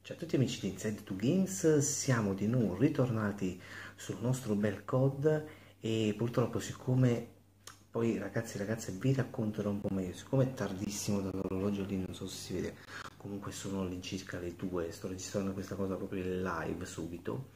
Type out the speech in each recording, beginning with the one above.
Ciao a tutti amici di Inside2Games, siamo di nuovo ritornati sul nostro bel COD e purtroppo siccome poi ragazzi e ragazze vi racconterò un po' meglio, siccome è tardissimo dall'orologio lì, non so se si vede, comunque sono all'incirca le 2, sto registrando questa cosa proprio in live subito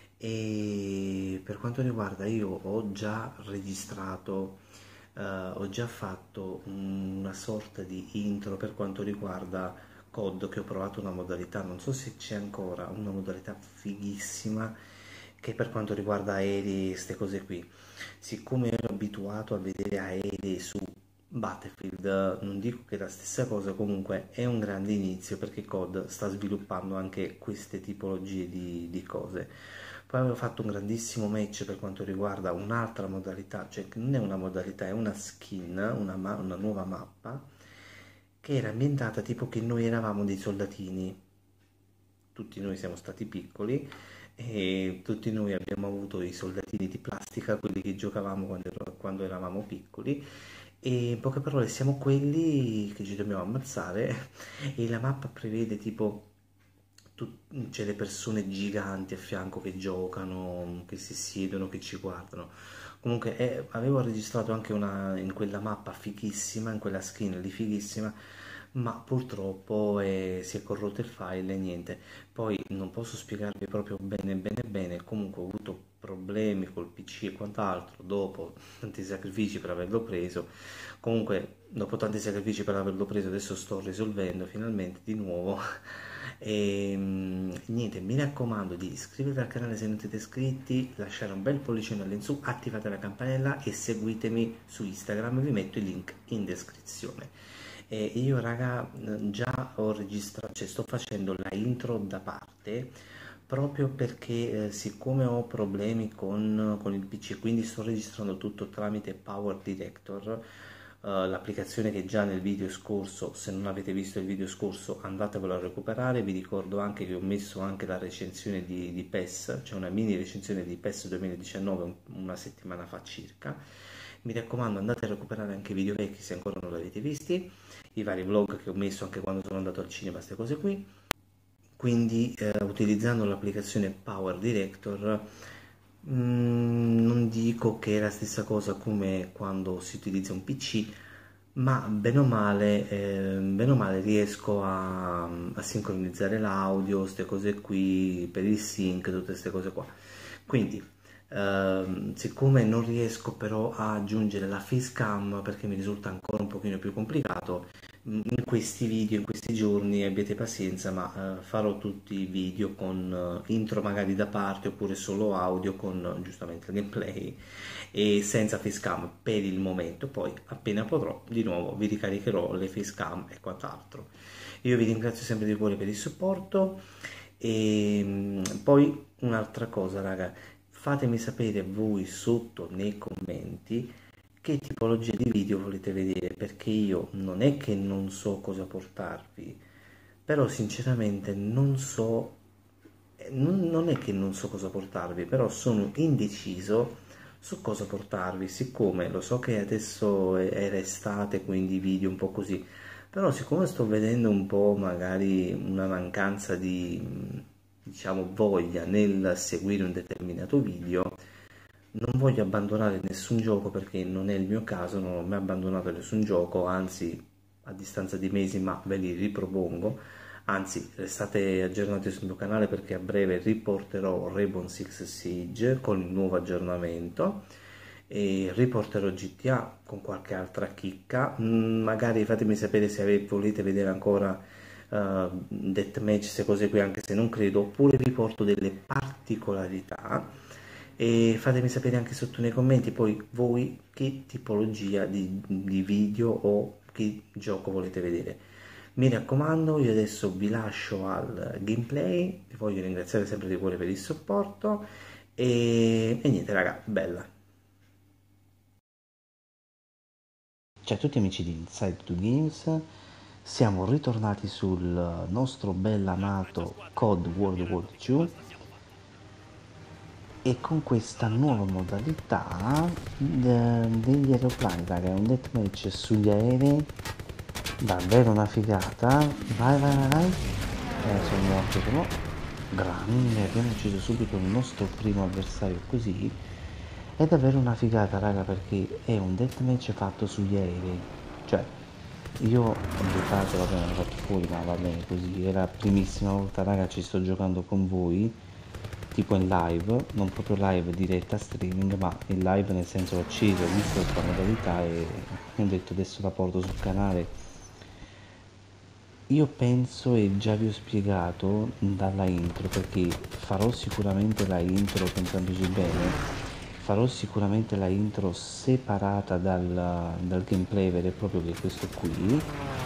e per quanto riguarda io ho già registrato, ho già fatto una sorta di intro per quanto riguarda COD, che ho provato una modalità, non so se c'è ancora, una modalità fighissima che per quanto riguarda aerei e queste cose qui. Siccome ero abituato a vedere aerei su Battlefield, non dico che è la stessa cosa, comunque è un grande inizio perché COD sta sviluppando anche queste tipologie di cose. Poi avevo fatto un grandissimo match per quanto riguarda un'altra modalità, cioè che non è una modalità, è una skin, una nuova mappa che era ambientata tipo che noi eravamo dei soldatini, tutti noi siamo stati piccoli e tutti noi abbiamo avuto i soldatini di plastica, quelli che giocavamo quando eravamo piccoli, e in poche parole siamo quelli che ci dobbiamo ammazzare e la mappa prevede tipo c'è le persone giganti a fianco che giocano, che si siedono, che ci guardano. Comunque avevo registrato anche in quella mappa fighissima, in quella skin lì fighissima, ma purtroppo si è corrotto il file e niente. Poi non posso spiegarvi proprio bene, comunque ho avuto problemi col PC e quant'altro, dopo tanti sacrifici per averlo preso. Comunque, dopo tanti sacrifici per averlo preso, adesso sto risolvendo finalmente di nuovo. E niente, mi raccomando di iscrivervi al canale se non siete iscritti, lasciare un bel pollicione all'insù, attivate la campanella e seguitemi su Instagram, vi metto il link in descrizione. Io raga già ho registrato, cioè sto facendo la intro da parte proprio perché siccome ho problemi con il PC, quindi sto registrando tutto tramite Power Director, l'applicazione che già nel video scorso, se non avete visto il video scorso andatevelo a recuperare. Vi ricordo anche che ho messo anche la recensione di PES, cioè una mini recensione di PES 2019 una settimana fa circa. Mi raccomando, andate a recuperare anche i video vecchi se ancora non li avete visti, i vari vlog che ho messo anche quando sono andato al cinema, queste cose qui. Quindi utilizzando l'applicazione Power Director, non dico che è la stessa cosa come quando si utilizza un PC, ma bene o male riesco a sincronizzare l'audio, queste cose qui, per il sync, tutte queste cose qua. Quindi siccome non riesco però a aggiungere la facecam perché mi risulta ancora un pochino più complicato, in questi video, in questi giorni abbiate pazienza, ma farò tutti i video con intro magari da parte oppure solo audio con giustamente il gameplay e senza facecam per il momento. Poi appena potrò di nuovo vi ricaricherò le facecam e quant'altro. Io vi ringrazio sempre di cuore per il supporto e poi un'altra cosa raga, fatemi sapere voi sotto nei commenti che tipologia di video volete vedere, perché io non è che non so cosa portarvi, però sinceramente non so, non è che non so cosa portarvi, però sono indeciso su cosa portarvi. Siccome lo so che adesso era estate, quindi video un po' così, però siccome sto vedendo un po' magari una mancanza di, diciamo, voglia nel seguire un determinato video, non voglio abbandonare nessun gioco perché non è il mio caso, non ho mai abbandonato nessun gioco, anzi a distanza di mesi ma ve li ripropongo. Anzi, restate aggiornati sul mio canale perché a breve riporterò Rainbow Six Siege con il nuovo aggiornamento e riporterò GTA con qualche altra chicca. Magari fatemi sapere se volete vedere ancora deathmatch, queste cose qui, anche se non credo, oppure vi porto delle particolarità. E fatemi sapere anche sotto nei commenti poi voi che tipologia di video o che gioco volete vedere. Mi raccomando, io adesso vi lascio al gameplay, vi voglio ringraziare sempre di cuore per il supporto e niente raga, bella. Ciao a tutti amici di Inside2Games, siamo ritornati sul nostro bell'amato COD World War II e con questa nuova modalità degli aeroplani raga, è un deathmatch sugli aerei, davvero una figata. Vai vai vai vai, sono morto, sono grande, abbiamo ucciso subito il nostro primo avversario così. È davvero una figata, raga, perché è un deathmatch fatto sugli aerei. Cioè, io ho giocato, vabbè, mi hanno fatto fuori, ma va bene così. È la primissima volta, raga, ci sto giocando con voi, tipo in live, non proprio live diretta streaming, ma in live nel senso ho acceso, ho visto questa modalità e ho detto adesso la porto sul canale. Io penso e già vi ho spiegato dalla intro perché farò sicuramente la intro, pensandoci bene, farò sicuramente la intro separata dal gameplay vero e proprio che è questo qui,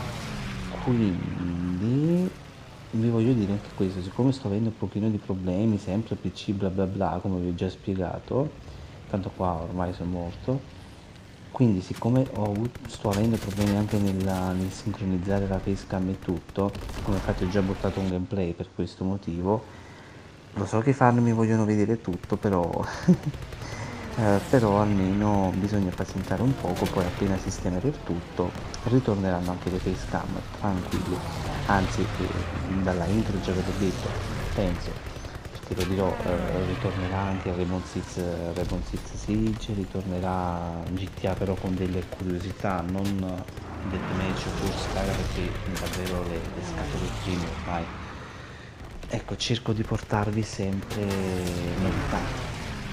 quindi vi voglio dire anche questo, siccome sto avendo un pochino di problemi, sempre PC bla bla bla, come vi ho già spiegato, tanto qua ormai sono morto, quindi siccome sto avendo problemi anche nel sincronizzare la facecam e tutto, come infatti ho già buttato un gameplay per questo motivo, lo so che i fan mi vogliono vedere tutto, però, però almeno bisogna pazientare un poco, poi appena sistemerò il tutto ritorneranno anche le facecam, tranquilli, anzi dalla intro già ve l'ho detto, penso perché lo dirò, ritornerà anche Rainbow Six Siege, ritornerà GTA però con delle curiosità, non deathmatch forse raga perché davvero le scatole prime ormai. Ecco, cerco di portarvi sempre novità.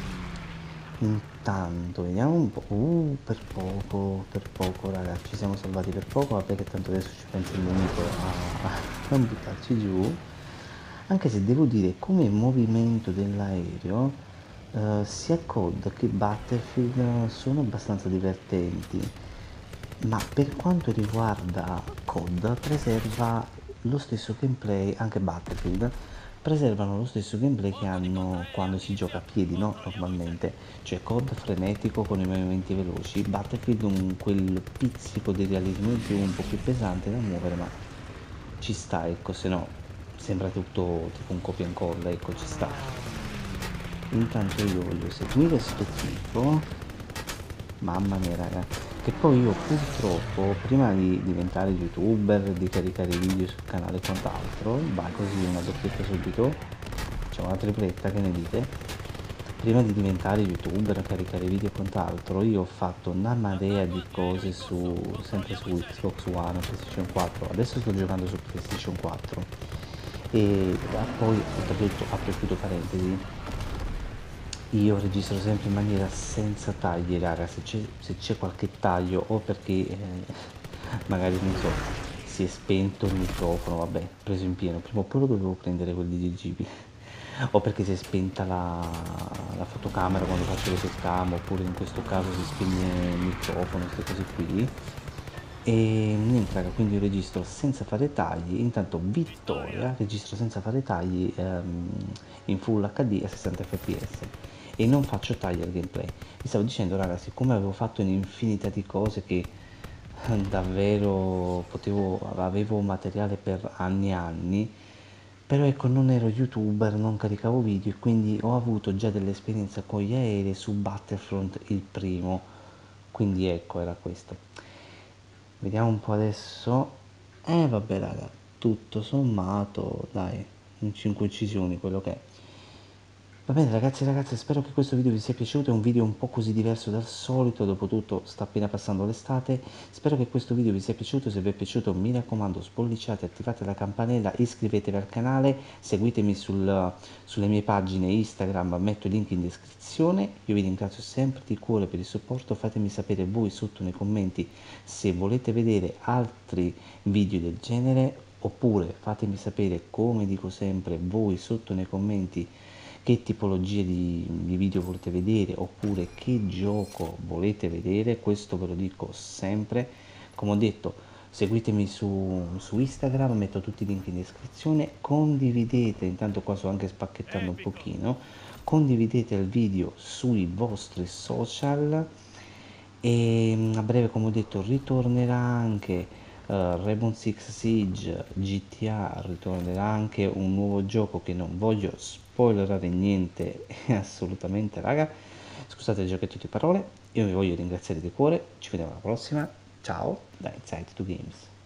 Intanto, vediamo un po'. Per poco, ragazzi, ci siamo salvati per poco, vabbè che tanto adesso ci pensa il nemico a buttarci giù. Anche se devo dire, come movimento dell'aereo, sia COD che Battlefield sono abbastanza divertenti, ma per quanto riguarda COD preserva lo stesso gameplay, anche Battlefield, preservano lo stesso gameplay che hanno quando si gioca a piedi, no? Normalmente, cioè COD frenetico con i movimenti veloci, Battlefield quel pizzico di realismo in più, un po' più pesante da muovere, ma ci sta, ecco, se no sembra tutto tipo un copia e incolla, ecco, ci sta. Intanto io voglio seguire sto tipo, mamma mia raga, che poi io purtroppo prima di diventare youtuber, di caricare video sul canale e quant'altro, vai così una doppietta subito, c'è una tripletta, che ne dite? Prima di diventare youtuber, caricare video e quant'altro, io ho fatto una marea di cose sempre su Xbox One, PlayStation 4, adesso sto giocando su PlayStation 4 e poi oltretutto, apro e chiudo parentesi, io registro sempre in maniera senza tagli, raga, se c'è qualche taglio o perché magari non so, si è spento il microfono, vabbè, preso in pieno, prima o poi lo dovevo prendere quel di GB, o perché si è spenta la fotocamera quando faccio le webcam, oppure in questo caso si spegne il microfono, queste cose qui. E niente raga, quindi io registro senza fare tagli, intanto Vittoria registro senza fare tagli in Full HD a 60 fps e non faccio tagli al gameplay. Vi stavo dicendo raga, siccome avevo fatto un'infinità di cose che davvero avevo materiale per anni e anni, però ecco non ero youtuber, non caricavo video e quindi ho avuto già dell'esperienza con gli aerei su Battlefront il primo, quindi ecco era questo. Vediamo un po' adesso. Vabbè raga, tutto sommato, dai, in 5 incisioni quello che è. Va bene ragazzi e ragazze, spero che questo video vi sia piaciuto, è un video un po' così diverso dal solito, dopotutto sta appena passando l'estate, spero che questo video vi sia piaciuto, se vi è piaciuto mi raccomando spolliciate, attivate la campanella, iscrivetevi al canale, seguitemi sulle mie pagine Instagram, metto il link in descrizione, io vi ringrazio sempre di cuore per il supporto, fatemi sapere voi sotto nei commenti se volete vedere altri video del genere, oppure fatemi sapere, come dico sempre, voi sotto nei commenti che tipologie di video volete vedere oppure che gioco volete vedere, questo ve lo dico sempre. Come ho detto, seguitemi su Instagram, metto tutti i link in descrizione, condividete, intanto qua sto anche spacchettando un pochino, condividete il video sui vostri social e a breve, come ho detto, ritornerà anche Rainbow Six Siege, GTA, ritornerà anche un nuovo gioco che non voglio spoilerare niente assolutamente raga, scusate il giochetto di parole, io vi voglio ringraziare di cuore, ci vediamo alla prossima, ciao da Inside 2 Games.